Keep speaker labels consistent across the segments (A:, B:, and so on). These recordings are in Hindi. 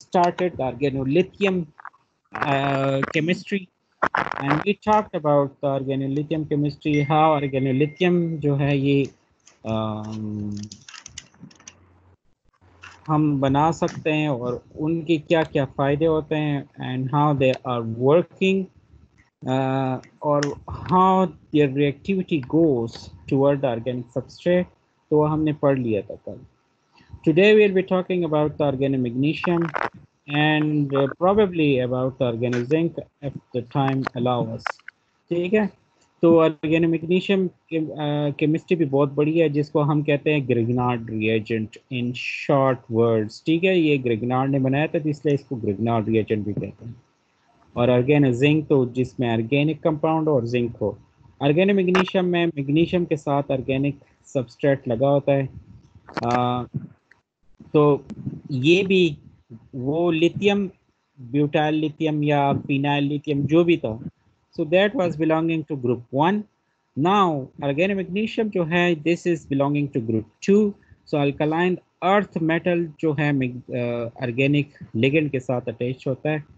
A: started the organolithium chemistry, and we talked about the organolithium chemistry, how organolithium जो है ये हम बना सकते हैं और उनके क्या क्या फ़ायदे होते हैं, and how they are working, और how their reactivity goes toward organic substrate, तो हमने पढ़ लिया था कल. Today we will be talking about the organomagnesium and probably about the organozinc if the time allow us. ठीक है, तो ऑर्गेनोमैग्नीशियम केमिस्ट्री भी बहुत बड़ी है, जिसको हम कहते हैं Grignard reagent in short words. ठीक है, ये ग्रिग्नार्ड ने बनाया था, तो इसलिए इसको ग्रिग्नार्ड रिएजेंट भी कहते हैं. और ऑर्गेनोजिंक तो जिसमें ऑर्गेनिक कंपाउंड और जिंक हो. ऑर्गेनोमैग्नीशियम में मैग्नीशियम के साथ ऑर्गेनिक सबस्ट्रेट लगा होता है. तो ये भी वो लिथियम, ब्यूटाइल लिथियम या फिनाइल लिथियम जो भी था, so that was belonging to group 1. now organomagnesium जो है this is belonging to group 2. so alkaline earth metal जो है organic ligand के साथ attached होता है.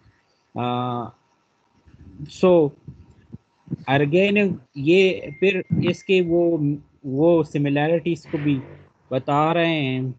A: so ऑर्गेनो ये फिर इसके वो सिमिलैरिटीज को भी बता रहे हैं.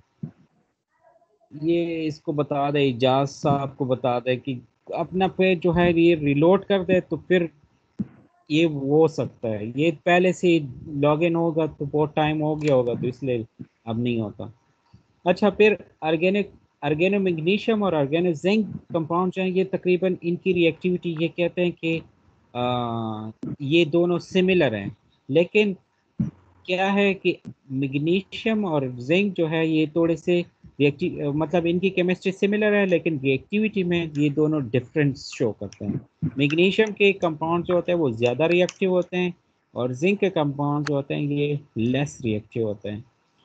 A: ये इसको बता दे, इजाज साहब को बता दे कि अपना पेज जो है ये रिलोड कर दे, तो फिर ये हो सकता है. ये पहले से लॉग इन होगा तो बहुत टाइम हो गया होगा, तो इसलिए अब नहीं होता. अच्छा, फिर ऑर्गेनोमैग्नीशियम और ऑर्गेनोजिंक कंपाउंड जो हैं, ये तकरीबन इनकी रिएक्टिविटी ये कहते हैं कि ये दोनों सिमिलर हैं, लेकिन क्या है कि मैग्नीशियम और जिंक जो है ये थोड़े से रिएक्टिव, मतलब इनकी केमिस्ट्री सिमिलर है, लेकिन रिएक्टिविटी में ये दोनों डिफरेंस शो करते हैं. मैग्नीशियम के कंपाउंड जो होते हैं वो ज़्यादा रिएक्टिव होते हैं, और जिंक के कंपाउंड जो होते हैं ये लेस रिएक्टिव होते हैं.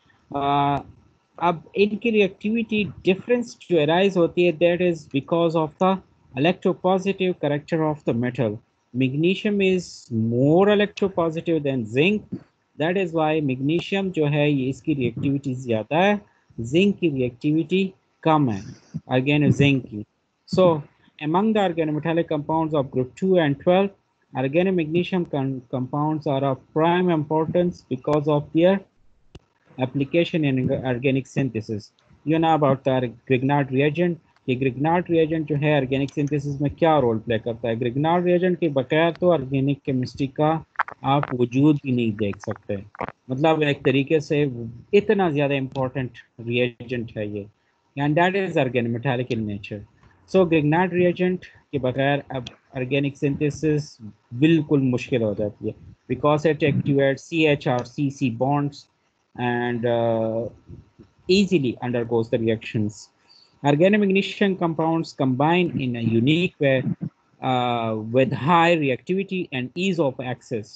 A: अब इनकी रिएक्टिविटी डिफरेंस जो अराइज होती है, that is because of the electropositive character of the metal. Magnesium is more electropositive than zinc. That is why magnesium जो है ये इसकी रिएक्टिविटी ज़्यादा है, जिंक की रिएक्टिविटी कम है ऑर्गेनोजिंक की. So among the organometallic compounds of group 2 and 12, organomagnesium compounds are of prime importance because of their application in organic synthesis. You know about the Grignard reagent. ये ग्रिग्नार्ड रिएजेंट जो है ऑर्गेनिक सिंथेसिस में क्या रोल प्ले करता है. ग्रिग्नार्ड रिएजेंट के बगैर तो ऑर्गेनिक केमिस्ट्री का आप वजूद भी नहीं देख सकते. मतलब एक तरीके से इतना ज़्यादा इम्पोर्टेंट रिएजेंट है ये, and that is organometallic in nature. So Grignard reagent के बगैर अब ऑर्गेनिक सिंथेसिस बिल्कुल मुश्किल हो जाती है, बिकॉज इट एक्टिवेट CH और CC bonds and easily undergoes the reactions. Organomagnesium compounds combine in a unique way with high reactivity and ease of access.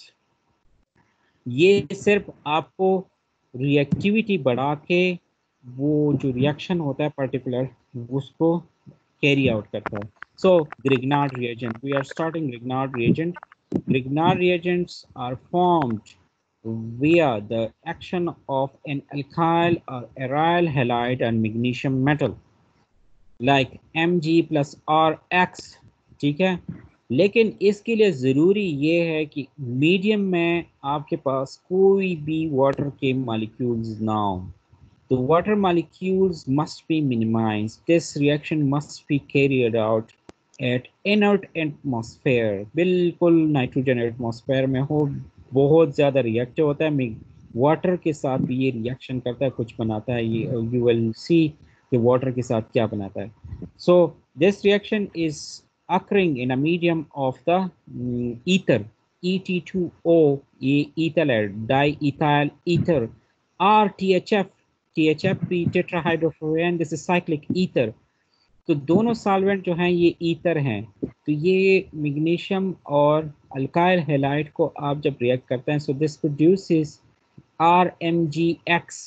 A: ये सिर्फ आपको रिएक्टिविटी बढ़ा के वो जो रिएक्शन होता है पर्टिकुलर उसको कैरी आउट करता है. सो Grignard reagent, we are starting Grignard reagent. Grignard reagents are formed via the action of an alkyl or aryl halide and magnesium metal like Mg plus Rx. ठीक है, लेकिन इसके लिए ज़रूरी ये है कि मीडियम में आपके पास कोई भी वाटर के मॉलिक्यूल्स ना हो. तो water molecules must be minimised. This reaction must be carried out at inert atmosphere. बिल्कुल नाइट्रोजन एटमॉस्फेयर में हो, बहुत ज़्यादा रिएक्टिव होता है. वाटर के साथ भी ये रिएक्शन करता है, कुछ बनाता है. ये यू विल सी कि वाटर के साथ क्या बनाता है. So this reaction is occurring in a medium of the ether, Et2O, ये ethyl है, diethyl ether, or THF, THF भी tetrahydrofuran, this is cyclic ether. तो दोनों सॉल्वेंट जो हैं ये ईथर हैं. तो ये मैग्नीशियम और अल्काइल हैलाइड को आप जब रिएक्ट करते हैं, so this produces RMgX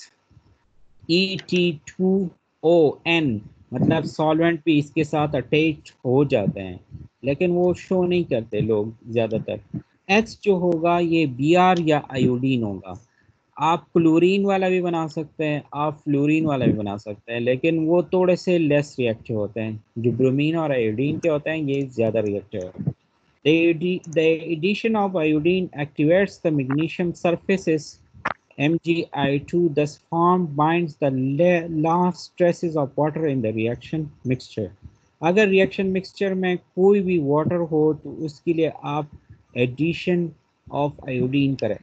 A: Et2On. मतलब सॉल्वेंट भी इसके साथ अटैच हो जाते हैं, लेकिन वो शो नहीं करते लोग ज़्यादातर. X जो होगा ये Br या आयोडीन होगा. आप क्लोरीन वाला भी बना सकते हैं, आप फ्लोरीन वाला भी बना सकते हैं, लेकिन वो थोड़े से लेस रिएक्टिव होते हैं। जो ब्रोमीन और आयोडीन के होते हैं ये ज़्यादा रिएक्टिव है। The addition of iodine activates the magnesium surfaces MgI2, thus form binds the last traces of water in the reaction mixture. अगर रिएक्शन मिक्सचर में कोई भी वाटर हो तो उसके लिए आप एडिशन ऑफ आयोडीन करें,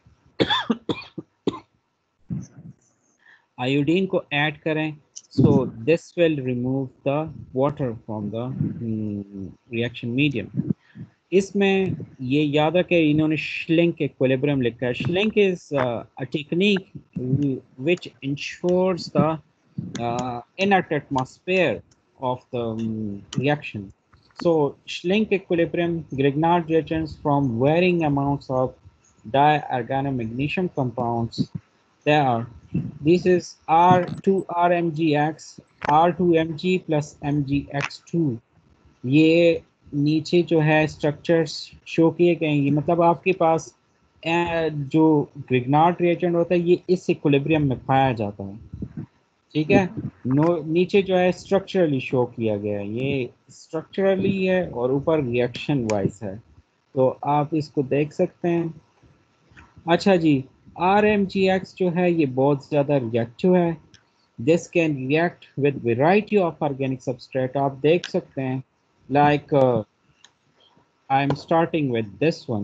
A: आयोडीन को ऐड करें, so this will remove the water from the reaction medium. इसमें ये याद रखें, इन्होंने श्लिंक इक्विलिब्रियम लिखा है। Schlenk is a technique which ensures the inert atmosphere of the reaction. So Schlenk equilibrium, Grignard reagents from varying amounts of diorganomagnesium compounds. There are, this is R2RMgX, R2Mg plus MgX2. ये नीचे जो है स्ट्रक्चर्स शो किए गए हैं, मतलब आपके पास जो ग्रिग्नार्ड रिएजेंट होता है ये इस इक्विलिब्रियम में पाया जाता है, ठीक है। नीचे जो है स्ट्रक्चरली शो किया गया है, ये स्ट्रक्चरली है और ऊपर रिएक्शन वाइज है, तो आप इसको देख सकते हैं। अच्छा जी, RMgX जो है ये बहुत ज़्यादा रिएक्टिव है। This can react with variety of organic substrate. आप देख सकते हैं like I'm starting with this one.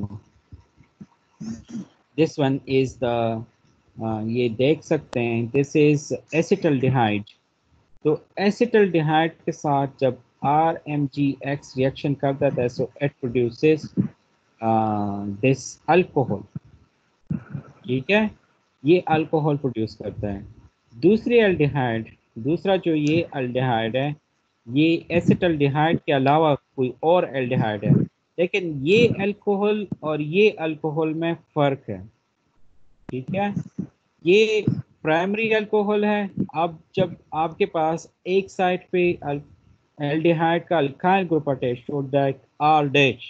A: This one is the ये देख सकते हैं, this is acetaldehyde. तो acetaldehyde के साथ जब RMgX रिएक्शन करता है so it produces this alcohol, ठीक है, ये अल्कोहल प्रोड्यूस करता है। दूसरी एल्डिहाइड, दूसरा जो ये एल्डिहाइड है ये एसिटल्डिहाइड के अलावा कोई और एल्डिहाइड है, लेकिन ये अल्कोहल और ये अल्कोहल में फ़र्क है, ठीक है। ये प्राइमरी अल्कोहल है। अब जब आपके पास एक साइड पे एल्डिहाइड का अल्काइल ग्रुप अटैच होता है R डैश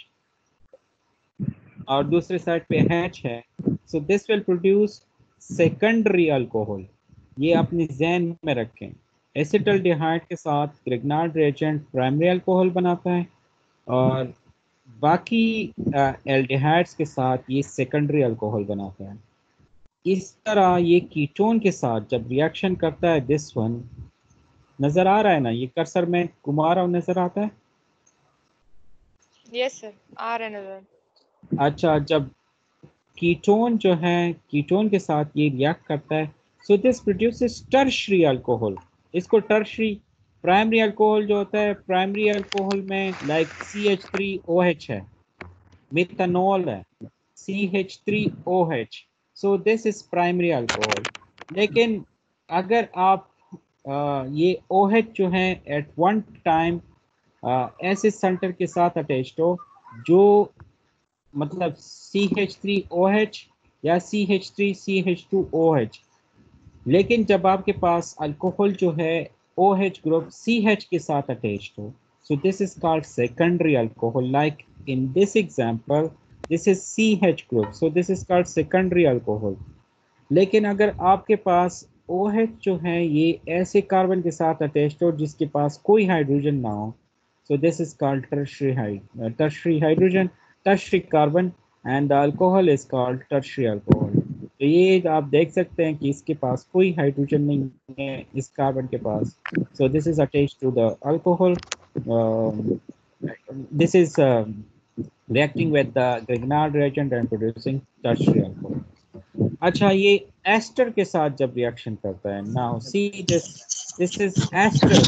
A: और दूसरे साइड पे H है, so this will produce secondary alcohol. ये अपने जहन में रखें, एसिटल्डिहाइड के साथ ग्रिग्नार्ड रिएजेंट प्राइमरी अल्कोहल बनाता है और बाकी एल्डिहाइड्स के साथ ये सेकेंडरी अल्कोहल बनाता है। इस तरह ये कीटोन के साथ जब रिएक्शन करता है, दिस वन नजर आ रहा है ना, ये कर्सर में घुमा रहा हूं, नजर आता है?
B: यस सर, आ रहा है नजर।
A: अच्छा, जब कीटोन जो है कीटोन के साथ ये रिएक्ट करता है, so this produces tertiary alcohol. इसको टर्शरी, प्राइमरी अल्कोहल जो होता है, प्राइमरी अल्कोहल में लाइक CH3OH है, मिथानॉल है, CH3OH, so this is primary alcohol. लेकिन अगर आप ये OH जो है एट वन टाइम ऐसे सेंटर के साथ अटैच्ड हो जो मतलब CH3OH या CH3CH2OH, लेकिन जब आपके पास अल्कोहल जो है OH ग्रुप CH के साथ अटैच्ड हो, so this is called secondary alcohol. Like in this example, this is CH group, so this is called secondary alcohol. लेकिन अगर आपके पास OH जो है ये ऐसे कार्बन के साथ अटैच्ड हो जिसके पास कोई हाइड्रोजन ना हो, so this is called tertiary hydrogen, tertiary carbon, and the alcohol is called tertiary alcohol. तो ये आप देख सकते हैं कि इसके पास कोई हाइड्रोजन नहीं है इस कार्बन के पास, so this is attached to the alcohol. This is reacting with the Grignard reagent and producing tertiary alcohol. अच्छा, ये एस्टर के साथ जब रिएक्शन करता है, now see this is ester.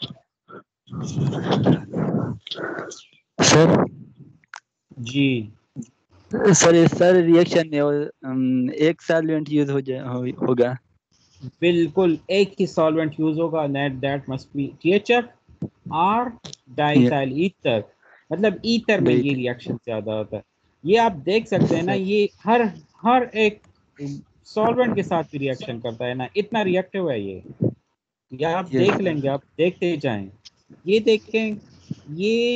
C: Sir
A: ji
C: sir reaction एक सॉल्वेंट यूज होगा?
A: बिल्कुल, एक ही सॉल्वेंट यूज होगा, that must be THF R diethyl ether, मतलब ईथर में ये रिएक्शन ज्यादा होता है। ये आप देख सकते हैं ना, ये हर एक सॉल्वेंट के साथ भी रिएक्शन करता है ना, इतना रिएक्टिव है ये आप देख लेंगे, आप देखते जाएं। ये देखें, ये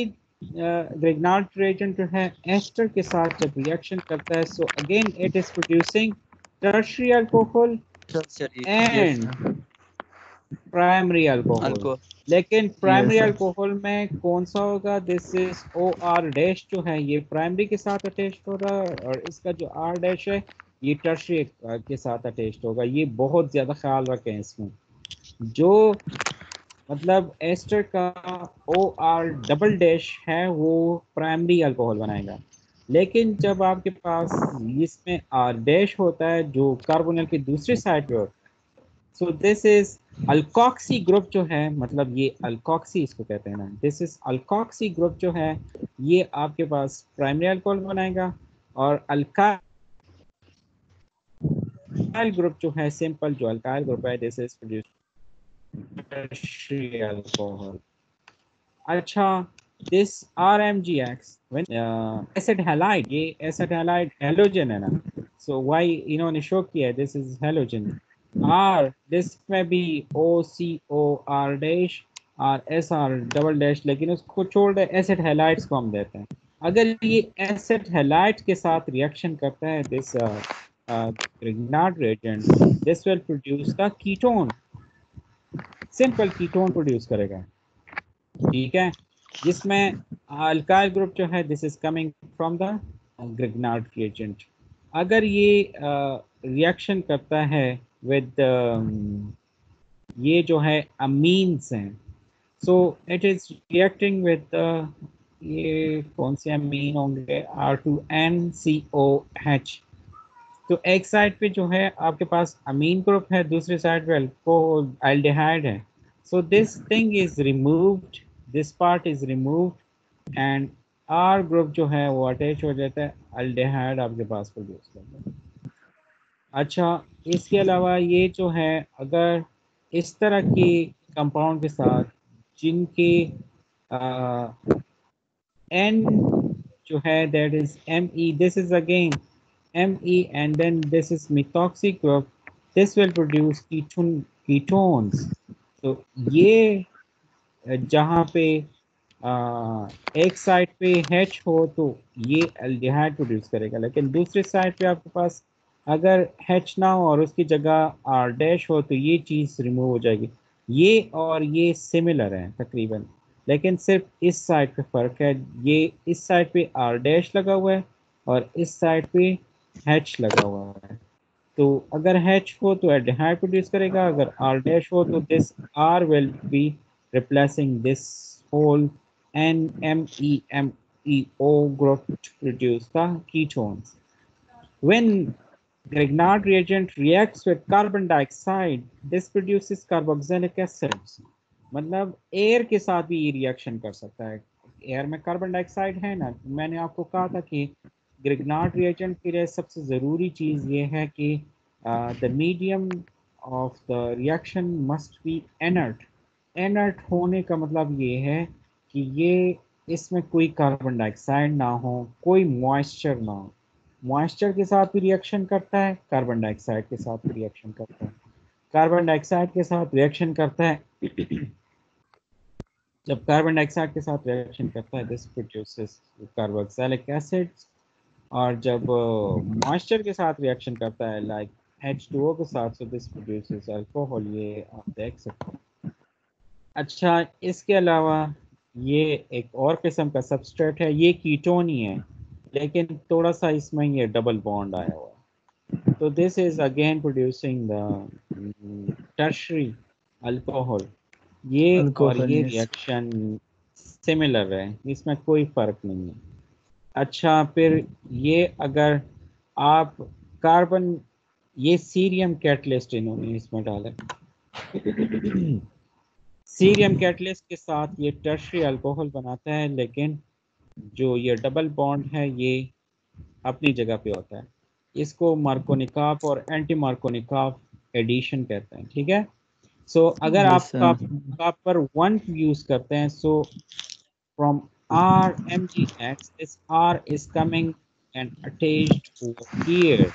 A: ग्रिग्नार्ड रिएजेंट जो है एस्टर के साथ जब रिएक्शन करता है, so again it is producing tertiary alcohol
C: tertiary, yes
A: and
C: sir.
A: Primary alcohol.
C: Alcohol,
A: लेकिन
C: yes
A: प्राइमरी
C: sir.
A: अल्कोहल में कौन सा होगा? This is O R dash जो है ये प्राइमरी के साथ अटैच हो रहा है, और इसका जो आर डैश है ये टर्शरी के साथ अटैच होगा। ये बहुत ज़्यादा ख्याल रखें इसमें। जो मतलब एस्टर का ओ आर डबल डैश है वो प्राइमरी अल्कोहल बनाएगा। लेकिन जब आपके पास इसमें आर डैश होता है जो कार्बोनिल की दूसरी साइड पे होता है, so this is alkoxy group जो है, मतलब ये अल्कोक्सी इसको कहते हैं ना, दिस इज अल्कोक्सी ग्रुप जो है ये आपके पास प्राइमरी अल्कोहल बनाएगा। और अल्काइल ग्रुप जो है, सिंपल जो अल्काइल ग्रुप है, this is produce tertiary alcohol. अच्छा, दिस RMGX when एसिड हैलाइड, ये एसिड हैलाइड हैलोजन है ना, सो वाई इन्होंने शो किया this is halogen. R this में भी OCOR डैश और SR डबल डैश, लेकिन उसको छोड़ दे एसिड हैलाइड्स को हम देते हैं। अगर ये एसिड हैलाइड के साथ रिएक्शन करता है this Grignard reagent, this will produce the ketone, simple ketone produce करेगा। ठीक है, जिसमें अल्काइल ग्रुप जो है this is coming from the Grignard reagent. अगर ये रिएक्शन करता है विद ये जो है अमीन्स हैं, so it is reacting with ये कौन से अमीन होंगे, R2NCOH। तो एक साइड पे जो है आपके पास अमीन ग्रुप है, दूसरी साइड पे अल्कोहल है। So this thing is removed, this part is removed and R group जो है वो अटैच हो जाता है, अल्डेहाइड आपके पास प्रोड्यूस करता है। अच्छा, इसके अलावा ये जो है अगर इस तरह के कंपाउंड के साथ जिनके एन जो है that is Me, this is again Me and then this is methoxy group, this will produce ketones। तो ये जहाँ पे एक साइड पे H हो तो ये एल्डिहाइड प्रोड्यूस करेगा, लेकिन दूसरी साइड पे आपके पास अगर H ना हो और उसकी जगह R डैश हो तो ये चीज़ रिमूव हो जाएगी। ये और ये सिमिलर हैं तकरीबन, लेकिन सिर्फ इस साइड पे फ़र्क है। ये इस साइड पे R डैश लगा हुआ है और इस साइड पे H लगा हुआ है। तो अगर H हो तो एल्डिहाइड प्रोड्यूस करेगा, अगर R डैश हो तो this R will be replacing this whole NMEMEO group to produce the ketones. When Grignard reagent reacts with carbon dioxide, this produces carboxylic acids। मतलब एयर के साथ भी ये रिएक्शन कर सकता है। एयर में कार्बन डाइऑक्साइड है ना, मैंने आपको कहा था कि ग्रिग्नार्ड रिएजेंट के लिए सबसे ज़रूरी चीज़ ये है कि the medium of the reaction must be inert. Inert होने का मतलब ये है कि ये इसमें कोई कार्बन डाइऑक्साइड ना हो, कोई मॉइस्चर ना हो। मॉइस्चर के साथ भी रिएक्शन करता है, कार्बन डाइऑक्साइड के साथ भी रिएक्शन करता है। कार्बन डाइऑक्साइड के साथ रिएक्शन करता है जब कार्बन डाइऑक्साइड के साथ रिएक्शन करता है दिस प्रोड्यूसेस कार्बोक्सिलिक एसिड्स। और जब मॉइस्चर के साथ रिएक्शन करता है लाइक H2O के साथ, सो दिस प्रोड्यूसेस अल्कोहल। ये आप देख सकते हैं। अच्छा, इसके अलावा ये एक और किस्म का सबस्ट्रेट है, ये कीटोन ही है लेकिन थोड़ा सा इसमें ये डबल बॉन्ड आया हुआ है। तो this is again producing the tertiary alcohol. ये और
C: Alcohol,
A: ये
C: yes.
A: रिएक्शन सिमिलर है, इसमें कोई फर्क नहीं है। अच्छा, फिर ये अगर आप कार्बन, ये सीरियम कैटलिस्ट इन्होंने इसमें डाला। सीरियम कैटलिस्ट के साथ ये टर्शरी अल्कोहल बनाता है, लेकिन जो ये डबल बॉन्ड है ये अपनी जगह पे होता है। इसको मार्कोनिकॉफ और एंटी मार्कोनिकॉफ एडिशन कहते हैं। ठीक है, सो अगर
C: Yes
A: आप
C: sir.
A: कॉपर 1 यूज करते हैं, सो from RMGX, this R is coming and attached over here।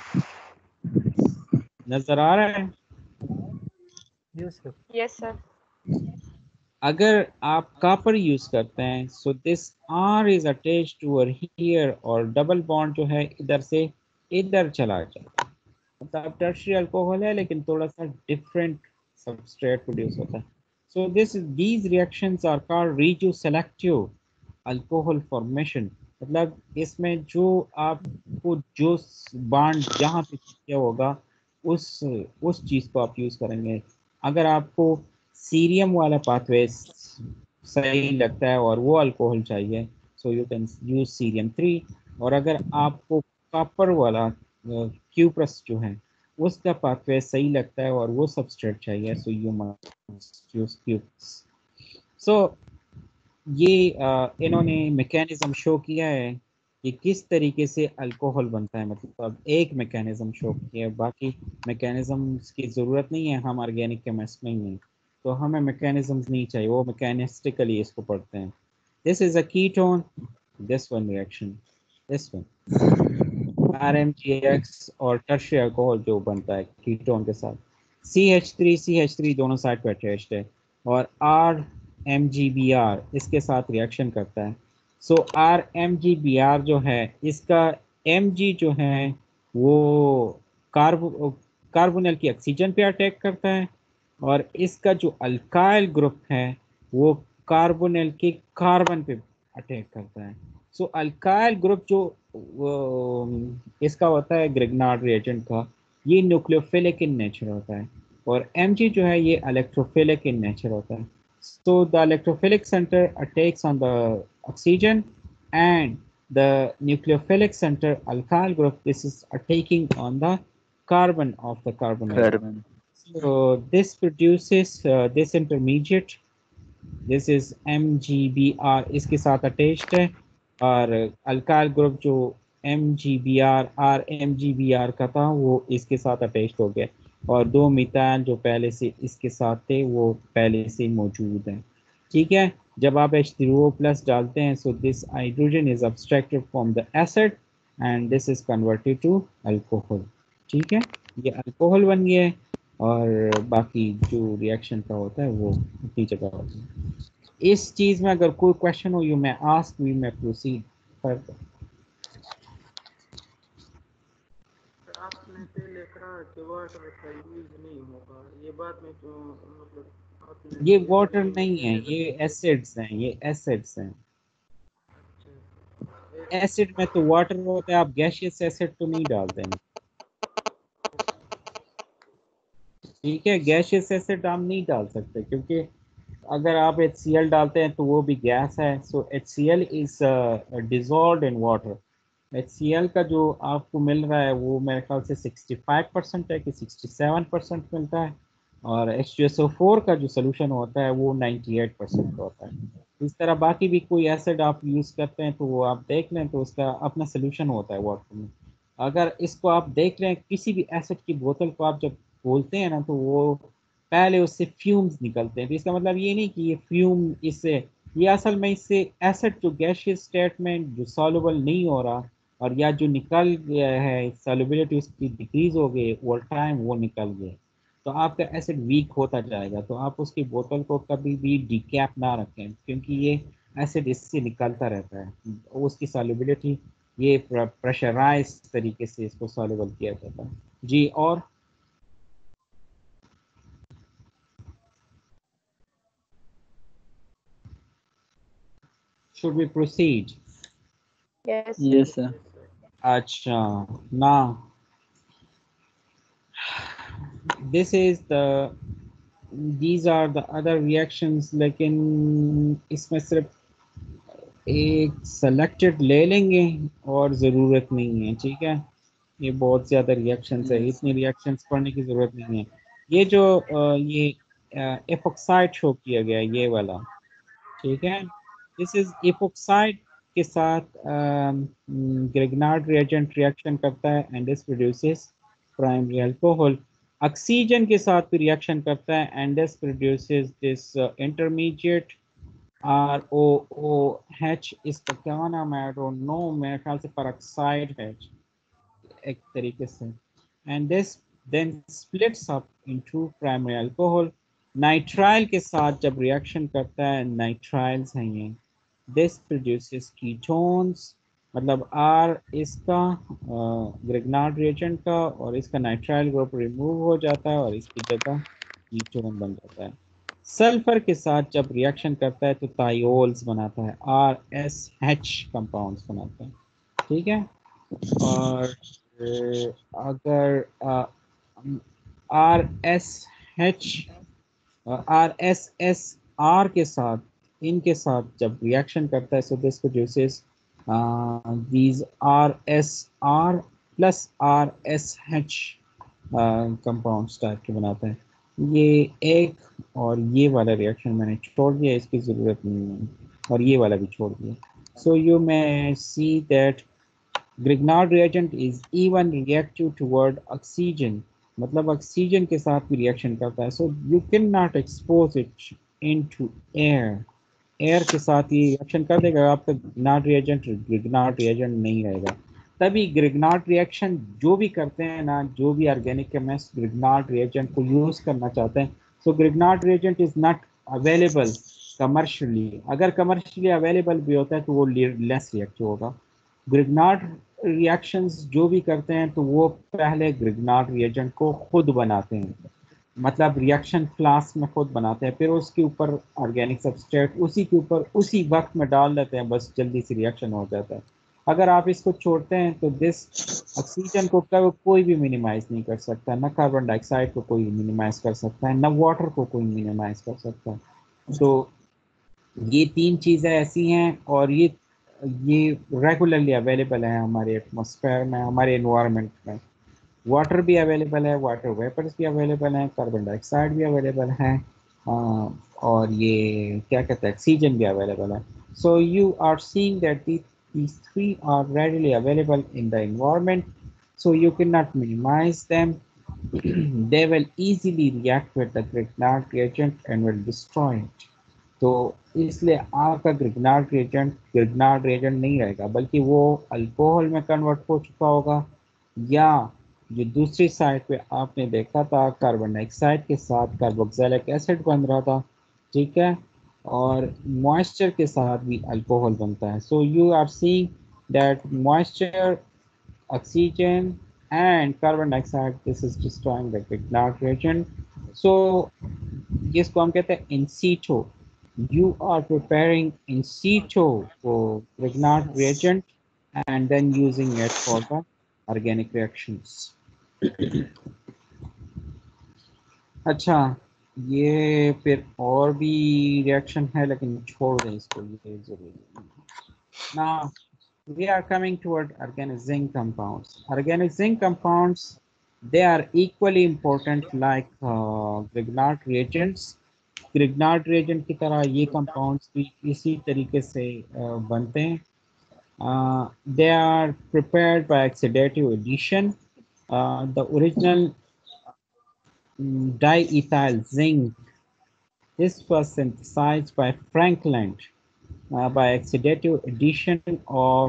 A: नजर आ रहा है?
C: Yes sir.
B: Yes, sir.
A: अगर आप कॉपर यूज करते हैं, so this R is attached over here और डबल बॉन्ड जो है इधर से इधर चला जाता है। मतलब टर्शियरी अल्कोहल है लेकिन थोड़ा सा डिफरेंट सबस्ट्रेट प्रोड्यूस होता है। So these reactions are called regioselective alcohol formation. मतलब इसमें जो आपको जो बॉन्ड जहाँ पे किया होगा उस चीज़ को आप यूज़ करेंगे। अगर आपको सीरियम वाला पाथवे सही लगता है और वो अल्कोहल चाहिए, so you can use cerium 3। और अगर आपको कॉपर वाला क्यूप्रस जो है उसका पाथवे सही लगता है और वो सबस्ट्रेट चाहिए, so you must use cuprous. So ये इन्होंने मैकेनिज्म शो किया है कि किस तरीके से अल्कोहल बनता है। मतलब एक मैकेनिज्म शो किया है, बाकी मैकेनिज्म्स की ज़रूरत नहीं है, हम ऑर्गेनिक केमिस्ट नहीं हैं तो हमें मैकेनिज्म्स नहीं चाहिए, वो मैकेनिस्टिकली इसको पढ़ते हैं। This is a ketone, this one reaction, this one RMGX और टर्शियरी अल्कोहल जो बनता है कीटोन के साथ, CH3 दोनों साइड पे अटैच्ड है और RMGBr इसके साथ रिएक्शन करता है। सो RMGBr जो है इसका Mg जो है वो कार्बोनिल की ऑक्सीजन पे अटैक करता है और इसका जो अल्काइल ग्रुप है वो कार्बोनिल के कार्बन पे अटैक करता है। सो अल्काइल ग्रुप जो इसका होता है ग्रिग्नार्ड रिएजेंट का, ये न्यूक्लियोफिलिक इन नेचर होता है और Mg जो है ये इलेक्ट्रोफिलिक इन नेचर होता है। So the electrophilic centre attacks on the oxygen and the nucleophilic center alkyl group this is attacking on the carbon of the carbonyl.
C: Carbon.
A: So this produces this intermediate, this is MgBr इसके साथ अटैच्ड है और अल्काइल ग्रुप जो MgBr का था वो इसके साथ अटैच्ड हो गया और दो मिथाइल जो पहले से इसके साथ थे वो पहले से मौजूद हैं। ठीक है, जब आप H3O प्लस डालते हैं so this hydrogen is abstracted from the acid and this is converted to alcohol. ठीक है, ये अल्कोहल बन गया है और बाकी जो रिएक्शन का होता है वो अपनी जगह होता है। इस चीज में अगर कोई क्वेश्चन हो यू मैं आस्क मी मैं प्रोसीड फर्दर।
B: आपने पहले कहा कि वाटर का यूज नहीं होगा, ये बात में तो मतलब आपने
A: ये
B: ये
A: वाटर
B: वाली
A: नहीं है,
B: पहले
A: ये एसिड्स हैं, ये एसिड्स हैं।
B: अच्छा
A: एसिड में तो वाटर होता है, आप गैसियस एसिड तो नहीं डालते हैं। ठीक है, गैसियस एसिड आप नहीं डाल सकते क्योंकि अगर आप HCl डालते हैं तो वो भी गैस है। So HCl is dissolve in water. HCl का जो आपको मिल रहा है वो मेरे ख्याल से 65% है कि 67% मिलता है और H2SO4 का जो सोल्यूशन होता है वो 98% का होता है। इस तरह बाकी भी कोई एसिड आप यूज़ करते हैं तो वो आप देख लें तो उसका अपना सोल्यूशन होता है वाटर में। अगर इसको आप देख रहे हैं किसी भी एसिड की बोतल को आप जब खोलते हैं ना तो वो पहले उससे फ्यूम्स निकलते हैं, तो इसका मतलब ये नहीं कि ये फ्यूम इससे, ये असल में इससे एसिड जो गैसियस स्टेट में जो सॉल्युबल नहीं हो रहा और या जो निकल गया है सॉल्युबिलिटी उसकी डिक्रीज हो गई ओवर टाइम वो निकल गए तो आपका एसिड वीक होता जाएगा। तो आप उसकी बोतल को कभी भी डीकैप ना रखें क्योंकि ये एसिड इससे निकलता रहता है, उसकी सॉल्युबिलिटी ये प्रेशराइज तरीके से इसको सॉल्युबल किया जाता है। जी, और should we proceed?
D: Yes.
C: Yes, sir.
A: अच्छा, now this is the these are the other reactions लेकिन इसमें सिर्फ एक सेलेक्टेड ले लेंगे और ज़रूरत नहीं है। ठीक है, ये बहुत ज़्यादा रिएक्शंस है,
C: Yes.
A: इतनी रिएक्शंस पढ़ने की ज़रूरत नहीं है। ये जो ये एपॉक्साइड शो किया गया है ये वाला, ठीक है, दिस इज एपॉक्साइड के साथ ग्रिग्नार्ड रिएजेंट रिएक्शन करता है and this produces primary alcohol. Oxygen के साथ भी रिएक्शन करता है and this produces this intermediate ROOH। इसका क्या नाम है, आई डोंट नो, मेरे ख्याल से परऑक्साइड है एक तरीके से। And this then splits up into primary alcohol. Nitrile के साथ जब रिएक्शन करता है, नाइट्राइल्स हैं ये, दिस प्रोड्यूसेस कीटोन्स मतलब आर इसका ग्रिग्नार्ड रिएजेंट का और इसका नाइट्राइल ग्रुप रिमूव हो जाता है और इसकी जगह कीटोन बन जाता है। सल्फर के साथ जब रिएक्शन करता है तो थायोल्स बनाता है, RSH कंपाउंड्स बनाता है, ठीक है। और अगर RSH RSSR के साथ, इनके साथ जब रिएक्शन करता है, so this produces these RSR plus RSH compounds type के बनाते हैं। ये एक और ये वाला रिएक्शन मैंने छोड़ दिया, इसकी ज़रूरत नहीं है, और ये वाला भी छोड़ दिया। So you may see that Grignard reagent is even reactive toward oxygen, मतलब ऑक्सीजन के साथ भी रिएक्शन करता है। So you can not expose it into air, air के साथ ये रिएक्शन कर देगा, आपका ग्रिग्नार्ड रिएजेंट नहीं रहेगा। तभी ग्रिग्नार्ड रिएक्शन जो भी करते हैं ना, जो भी ऑर्गेनिक केमिस्ट ग्रिग्नार्ड रिएजेंट को यूज करना चाहते हैं, so Grignard reagent is not available commercially. अगर कमर्शियली अवेलेबल भी होता है तो वो लेस रिएक्टिव होगा। ग्रिग्नार्ड रिएक्शंस जो भी करते हैं तो वो पहले ग्रिग्नार्ड रिएजेंट को खुद बनाते हैं, मतलब रिएक्शन फ्लास्क में खुद बनाते हैं, फिर उसके ऊपर ऑर्गेनिक सब्सट्रेट उसी के ऊपर उसी वक्त में डाल देते हैं, बस जल्दी से रिएक्शन हो जाता है। अगर आप इसको छोड़ते हैं तो दिस ऑक्सीजन को कोई भी मिनिमाइज नहीं कर सकता, ना कार्बन डाइऑक्साइड को कोई मिनिमाइज कर सकता है, ना वाटर को कोई मिनिमाइज कर सकता है। तो ये तीन चीज़ें ऐसी हैं, और ये रेगुलरली अवेलेबल है हमारे एटमॉस्फेयर में, हमारे एनवायरनमेंट में। वाटर भी अवेलेबल है, वाटर वेपर्स भी अवेलेबल हैं, कार्बन डाइऑक्साइड भी अवेलेबल है, और ये क्या कहते हैं, ऑक्सीजन भी अवेलेबल है। So you are seeing that these three are readily available in the environment, so you cannot minimize them. They will easily react with the Grignard reagent and will destroy it. तो इसलिए आपका ग्रिग्नार्ड रिएजेंट नहीं रहेगा, बल्कि वो अल्कोहल में कन्वर्ट हो चुका होगा, या जो दूसरी साइड पे आपने देखा था कार्बन डाइऑक्साइड के साथ कार्बोक्सिलिक एसिड बन रहा था, ठीक है, और मॉइस्चर के साथ भी अल्कोहल बनता है। So you are seeing that moisture, oxygen and carbon dioxide, this is destroying the Grignard reagent. So जिसको हम कहते हैं इन सीटो, you are preparing in situ for Grignard reagent and then using it for the organic reactions. अच्छा, ये फिर और भी रिएक्शन है, लेकिन छोड़ दें इसको, ये जरूरी नहीं। Now we are coming toward organic zinc compounds. Organic zinc compounds, they are equally important like Grignard reagents. Grignard reagent की तरह ये कंपाउंड्स भी इसी तरीके से बनते हैं। They are prepared by oxidative addition. The original diethyl zinc, this was synthesized by Franklin by oxidative addition of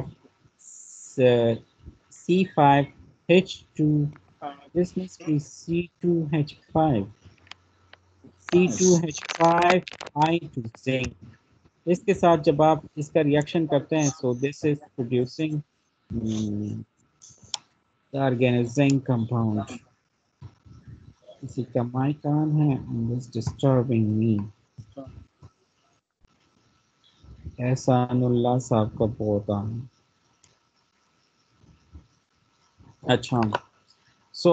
A: C5H2, this must be C2H5, C2H5 to zinc। इसके साथ जब आप इसका रिएक्शन करते हैं, so this is producing organic zinc compound. किसी का माइक ऑन है, दिस डिस्टर्बिंग मी। एहसानुल्लाह साहब का बहुत ऑन। अच्छा, सो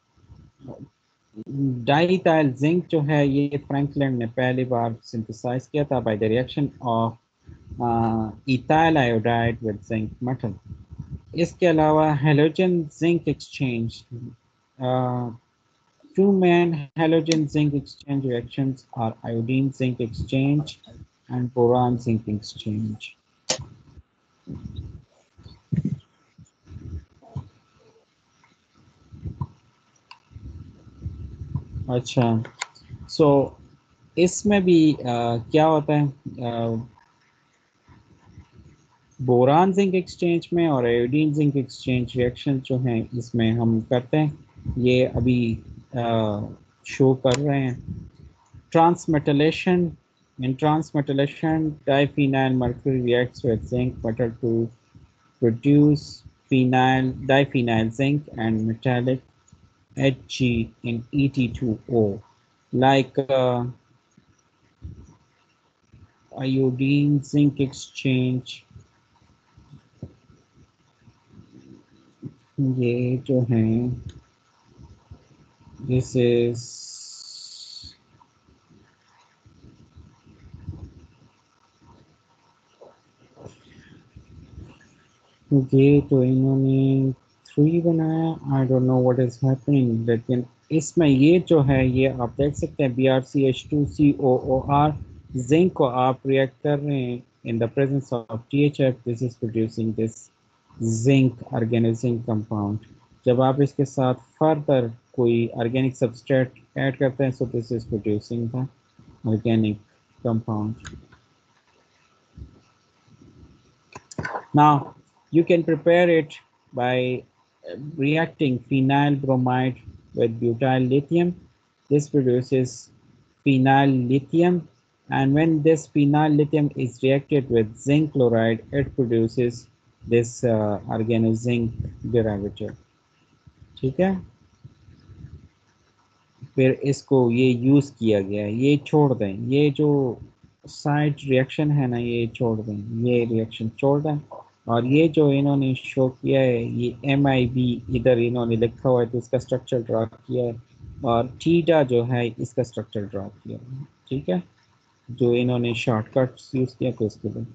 A: डाइथाइल जिंक जो है, ये फ्रैंकलिन ने पहली बार सिंथेसाइज किया था by the reaction of ethyl iodide with zinc metal। इसके अलावा halogen zinc exchange, two main halogen zinc exchange reactions are iodine zinc exchange and boron zinc exchange। अच्छा, सो इसमें भी क्या होता है, बोरान जिंक एक्सचेंज में और आयोडीन जिंक एक्सचेंज रिएक्शन जो हैं इसमें हम करते हैं, ये अभी शो कर रहे हैं। ट्रांसमेटलेशन, in transmetallation diphenyl mercury reacts with zinc metal to produce phenyl, diphenyl zinc and metallic Hg in Et2O, like iodine zinc exchange. ये जो है, this is ये तो इन्होंने 3 बनाया. I don't know what is happening, लेकिन इसमें ये जो है, ये आप देख सकते हैं BrCH2COOR जिंक को आप रिएक्ट कर रहे हैं in the presence of THF. this is producing this zinc organozinc compound. जब आप इसके साथ फर्दर कोई ऑर्गेनिक सबस्ट्रेट ऐड करते हैं, so this is producing the organic compound. Now you can prepare it by reacting phenyl bromide with butyl lithium. This produces phenyl lithium, and when this phenyl lithium is reacted with zinc chloride, it produces this organozinc derivative. ठीक है, फिर इसको ये यूज किया गया है. ये छोड़ दें, ये जो साइड रिएक्शन है ना, ये छोड़ दें, ये रिएक्शन छोड़ दें. और ये जो इन्होंने शो किया है, ये MIB इधर इन्होंने लिखा हुआ है, तो इसका स्ट्रक्चर ड्रा किया है, और थीटा जो है इसका स्ट्रक्चर ड्रा किया है. ठीक है, जो इन्होंने शॉर्टकट्स यूज किया तो इसके लिए.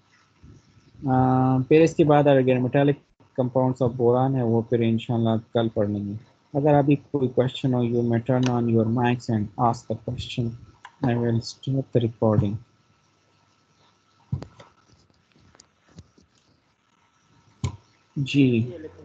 A: फिर इसके बाद अगर मेटालिक कंपाउंड्स ऑफ बोरान है, वो फिर इंशाल्लाह कल पढ़ लेंगे. अगर अभी कोई क्वेश्चन हो, you may turn on your mics and ask the question. I will stop the recording. Ji.